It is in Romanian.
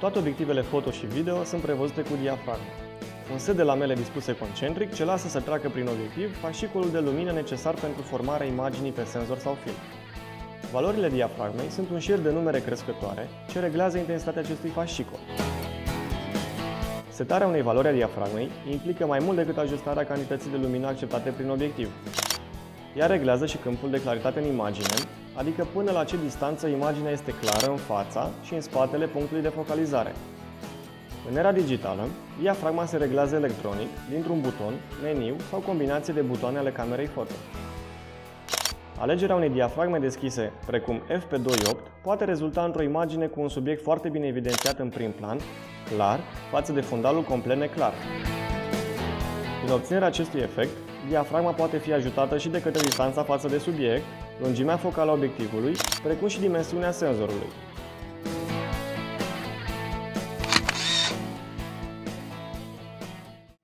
Toate obiectivele foto și video sunt prevăzute cu diafragmă. Un set de lamele dispuse concentric ce lasă să treacă prin obiectiv fascicolul de lumină necesar pentru formarea imaginii pe senzor sau film. Valorile diafragmei sunt un șir de numere crescătoare ce reglează intensitatea acestui fascicol. Setarea unei valori a diafragmei implică mai mult decât ajustarea cantității de lumină acceptate prin obiectiv. Ea reglează și câmpul de claritate în imagine, adică până la ce distanță imaginea este clară în fața și în spatele punctului de focalizare. În era digitală, diafragma se reglează electronic, dintr-un buton, meniu sau combinație de butoane ale camerei foto. Alegerea unei diafragme deschise, precum f/2.8, poate rezulta într-o imagine cu un subiect foarte bine evidențiat în prim plan, clar, față de fundalul complet neclar. Prin obținerea acestui efect, diafragma poate fi ajutată și de către distanța față de subiect, lungimea focală a obiectivului, precum și dimensiunea senzorului.